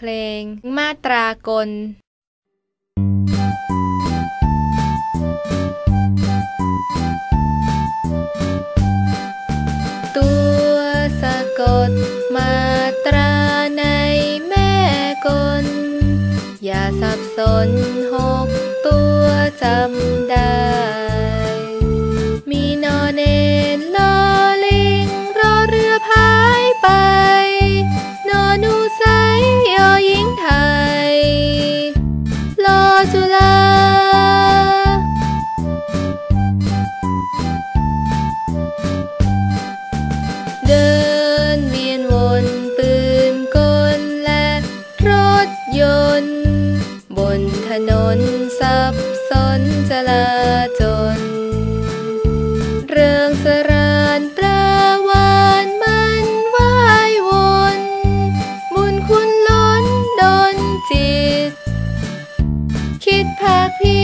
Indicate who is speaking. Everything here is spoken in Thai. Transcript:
Speaker 1: เพลงมาตรากลตัวสะกดมาตราในแม่กลอย่าสับสน6 ตัวจำได้มีนอเนนลอลิงรอเรือพายไปนอนูไซยอหญิงไทยลอจุฬาเดินเวียนวนปืนกลและรถยนต์บนถนนสับสนจลาจลเริงสรานปลาวานมันว่ายวนบุญคุณล้นดลจิตคิดภาคเพี